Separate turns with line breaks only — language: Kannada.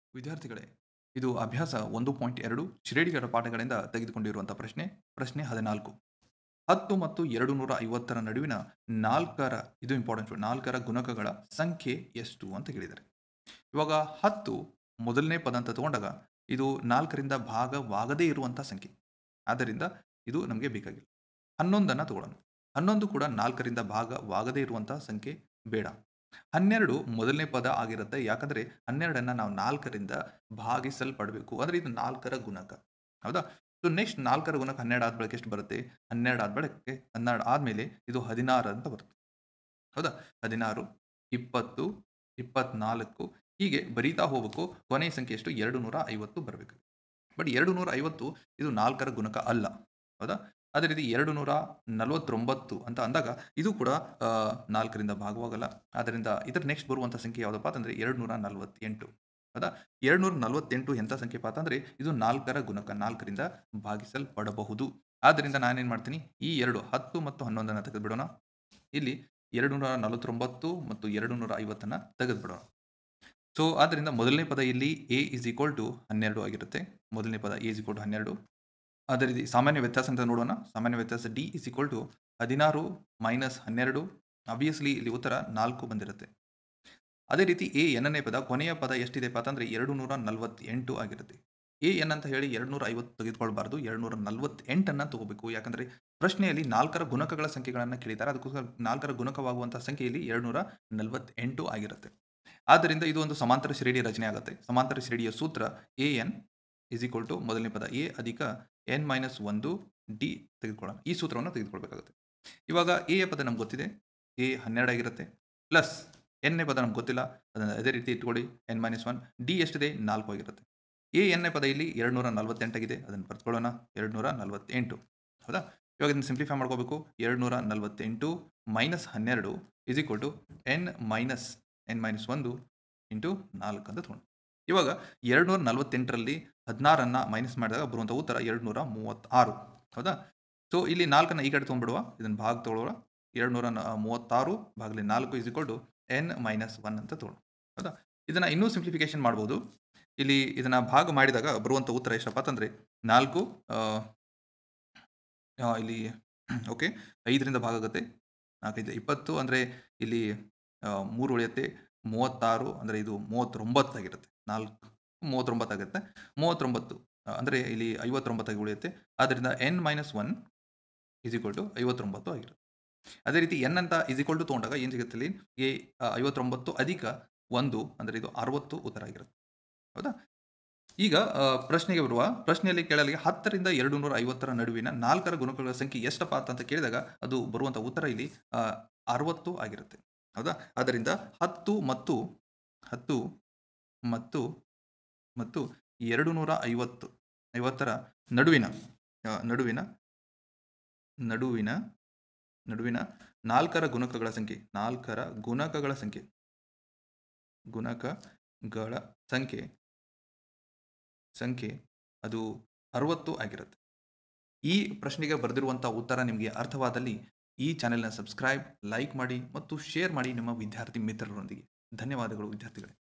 ವಿದ್ಯಾರ್ಥಿಗಳೇ, ಇದು ಅಭ್ಯಾಸ 1.2 ಶ್ರೇಣಿಗಳ ಪಾಠಗಳಿಂದ ತೆಗೆದುಕೊಂಡಿರುವಂತಹ ಪ್ರಶ್ನೆ. ಪ್ರಶ್ನೆ 14. 10 ಮತ್ತು 250 ನಡುವಿನ ನಾಲ್ಕರ ಇದು ಇಂಪಾರ್ಟೆಂಟ್ ನಾಲ್ಕರ ಗುಣಕಗಳ ಸಂಖ್ಯೆ ಎಷ್ಟು ಅಂತ ಕೇಳಿದ್ದಾರೆ. ಇವಾಗ 10 ಮೊದಲನೇ ಪದ ಅಂತ ತಗೊಂಡಾಗ ಇದು 4ರಿಂದ ಭಾಗವಾಗದೇ ಇರುವಂತಹ ಸಂಖ್ಯೆ. ಆದ್ದರಿಂದ ಇದು ನಮಗೆ ಬೇಕಾಗಿಲ್ಲ. 11 ತಗೊಳ್ಳೋಣ. 11 ಕೂಡ 4ರಿಂದ ಭಾಗವಾಗದೇ ಇರುವಂತಹ ಸಂಖ್ಯೆ ಬೇಡ. 12 ಮೊದಲನೇ ಪದ ಆಗಿರುತ್ತೆ. ಯಾಕಂದ್ರೆ 12ಅನ್ನ ನಾವು 4ರಿಂದ ಭಾಗಿಸಲ್ಪಡಬೇಕು. ಅಂದ್ರೆ ಇದು 4ರ ಗುಣಕ. ಹೌದಾ? ಸೊ ನೆಕ್ಸ್ಟ್ 4ರ ಗುಣಕ 12 ಆದ ಬಳಿಕ ಎಷ್ಟು ಬರುತ್ತೆ? 12 ಆದ ಬಳಿಕ 12 ಆದ್ಮೇಲೆ ಇದು 16 ಅಂತ ಬರುತ್ತೆ. ಹೌದಾ? 16, 20, 24 ಹೀಗೆ ಬರೀತಾ ಹೋಗ್ಬೇಕು. ಕೊನೆಯ ಸಂಖ್ಯೆ ಎಷ್ಟು? 250 ಬರಬೇಕು. ಬಟ್ 250 ಇದು 4ರ ಗುಣಕ ಅಲ್ಲ. ಹೌದಾ? ಅದೇ ರೀತಿ 249 ಅಂತ ಅಂದಾಗ ಇದು ಕೂಡ 4ರಿಂದ ಭಾಗವಾಗಲ್ಲ. ಆದ್ದರಿಂದ ಇದರ ನೆಕ್ಸ್ಟ್ ಬರುವಂಥ ಸಂಖ್ಯೆ ಯಾವುದಪ್ಪ ಅಂತಂದ್ರೆ 248. ಹೌದಾ? 248 ಎಂಥ ಸಂಖ್ಯೆಪ್ಪ ಅಂತಂದ್ರೆ ಇದು 4ರ ಗುಣಕ. 4ರಿಂದ ಭಾಗಿಸಲ್ಪಡಬಹುದು. ಆದ್ದರಿಂದ ನಾನೇನು ಮಾಡ್ತೀನಿ, ಈ 10 ಮತ್ತು 11 ತೆಗೆದುಬಿಡೋಣ. ಇಲ್ಲಿ 249 ಮತ್ತು 250 ತೆಗೆದುಬಿಡೋಣ. ಸೊ ಆದ್ದರಿಂದ ಮೊದಲನೇ ಪದ ಇಲ್ಲಿ a is equal to 12 ಆಗಿರುತ್ತೆ. ಮೊದಲನೇ ಪದ a is equal to 12. ಅದೇ ರೀತಿ ಸಾಮಾನ್ಯ ವ್ಯತ್ಯಾಸ ಅಂತ ನೋಡೋಣ. ಸಾಮಾನ್ಯ ವ್ಯತ್ಯಾಸ d is equal to 16 minus 12. Obviously ಇಲ್ಲಿ ಉತ್ತರ 4 ಬಂದಿರುತ್ತೆ. ಅದೇ ರೀತಿ a ಎನ್ನನೇ ಪದ ಕೊನೆಯ ಪದ ಎಷ್ಟಿದೆಪ್ಪ ಅಂತಂದ್ರೆ 248 ಆಗಿರುತ್ತೆ. a n ಅಂತ ಹೇಳಿ 250 ತೆಗೆದುಕೊಳ್ಬಾರ್ದು, 248 ತಗೋಬೇಕು. ಯಾಕಂದ್ರೆ ಪ್ರಶ್ನೆಯಲ್ಲಿ 4ರ ಗುಣಕಗಳ ಸಂಖ್ಯೆಗಳನ್ನು ಕೇಳಿದ್ದಾರೆ. ಅದಕ್ಕೋಸ್ಕರ 4ರ ಗುಣಕವಾಗುವಂತಹ ಸಂಖ್ಯೆಯಲ್ಲಿ 248 ಆಗಿರುತ್ತೆ. ಆದ್ದರಿಂದ ಇದು ಒಂದು ಸಮಾಂತರ ಶ್ರೇಣಿಯ ರಚನೆ ಆಗುತ್ತೆ. ಸಮಾಂತರ ಶ್ರೇಣಿಯ ಸೂತ್ರ an is equal to ಮೊದಲನೇ ಪದ a ಅಧಿಕ n ಮೈನಸ್ 1 d ತೆಗೆದುಕೊಳ್ಳೋಣ. ಈ ಸೂತ್ರವನ್ನು ತೆಗೆದುಕೊಳ್ಬೇಕಾಗುತ್ತೆ. ಇವಾಗ a ಯ ಪದ ನಮ್ಗೆ ಗೊತ್ತಿದೆ, a 12 ಆಗಿರುತ್ತೆ. ಪ್ಲಸ್ n ನೇ ಪದ ನಮ್ಗೆ ಗೊತ್ತಿಲ್ಲ, ಅದನ್ನು ಅದೇ ರೀತಿ ಇಟ್ಕೊಳ್ಳಿ, n ಮೈನಸ್ 1 d ಎಷ್ಟಿದೆ? 4 ಆಗಿರುತ್ತೆ. a n ನೇ ಪದ ಇಲ್ಲಿ 248 ಆಗಿದೆ, ಅದನ್ನು ಬರ್ತ್ಕೊಳ್ಳೋಣ, 248. ಹೌದಾ? ಇವಾಗ ಇದನ್ನು ಸಿಂಪ್ಲಿಫೈ ಮಾಡ್ಕೋಬೇಕು. 248 minus 12 is equal to n minus 1 into 4 ಅಂತ ತಗೊಂಡು. ಇವಾಗ 248ರಲ್ಲಿ 16ಅನ್ನು ಮೈನಸ್ ಮಾಡಿದಾಗ ಬರುವಂಥ ಉತ್ತರ 236. ಹೌದಾ? ಸೊ ಇಲ್ಲಿ 4ಅನ್ನು ಈ ಕಡೆ ತೊಗೊಂಡ್ಬಿಡುವ, ಇದನ್ನು ಭಾಗ ತೊಗೊಳ್ಳೋಣ. 236 ಭಾಗಲಿ 4 is equal to n minus 1 ಅಂತ ತಗೊಳ್ಳೋಣ. ಹೌದಾ? ಇದನ್ನು ಇನ್ನೂ ಸಿಂಪ್ಲಿಫಿಕೇಶನ್ ಮಾಡ್ಬೋದು. ಇಲ್ಲಿ ಇದನ್ನು ಭಾಗ ಮಾಡಿದಾಗ ಬರುವಂಥ ಉತ್ತರ ಎಷ್ಟಪ್ಪ ಅಂತಂದರೆ 4 ಇಲ್ಲಿ ಓಕೆ 5ರಿಂದ ಭಾಗ ಆಗುತ್ತೆ. 4 20 ಅಂದರೆ ಇಲ್ಲಿ 3 ಉಳಿಯುತ್ತೆ. 36 ಅಂದರೆ ಇದು 39 ಆಗಿರುತ್ತೆ. 4 39 ಆಗುತ್ತೆ. 39 ಅಂದರೆ ಇಲ್ಲಿ 59 ಉಳಿಯುತ್ತೆ. ಆದ್ದರಿಂದ n minus 1 is equal to 59 ಆಗಿರುತ್ತೆ. ಅದೇ ರೀತಿ n ಅಂತ ಇಸ್ ಈಕ್ವಲ್ ಟು ತೊಗೊಂಡಾಗ ಏನು ಸಿಗುತ್ತೆ? ಇಲ್ಲಿ 59 ಅಧಿಕ 1 ಅಂದರೆ ಇದು 60 ಉತ್ತರ ಆಗಿರುತ್ತೆ. ಹೌದಾ? ಈಗ ಪ್ರಶ್ನೆಗೆ ಬರುವ. ಪ್ರಶ್ನೆಯಲ್ಲಿ ಕೇಳಲಿಗೆ 10ರಿಂದ 250 ನಡುವಿನ 4ರ ಗುಣಕಗಳ ಸಂಖ್ಯೆ ಎಷ್ಟಪ್ಪ ಅಂತ ಕೇಳಿದಾಗ ಅದು ಬರುವಂಥ ಉತ್ತರ ಇಲ್ಲಿ 60 ಆಗಿರುತ್ತೆ. ಹೌದಾ? ಆದ್ದರಿಂದ 10 ಮತ್ತು 250ರ ನಡುವಿನ 4ರ ಗುಣಕಗಳ ಸಂಖ್ಯೆ ಅದು 60 ಆಗಿರುತ್ತೆ. ಈ ಪ್ರಶ್ನೆಗೆ ಬರೆದಿರುವಂಥ ಉತ್ತರ ನಿಮಗೆ ಅರ್ಥವಾದಲ್ಲಿ ಈ ಚಾನೆಲ್ನ ಸಬ್ಸ್ಕ್ರೈಬ್, ಲೈಕ್ ಮಾಡಿ ಮತ್ತು ಶೇರ್ ಮಾಡಿ ನಿಮ್ಮ ವಿದ್ಯಾರ್ಥಿ ಮಿತ್ರರೊಂದಿಗೆ. ಧನ್ಯವಾದಗಳು ವಿದ್ಯಾರ್ಥಿಗಳೇ.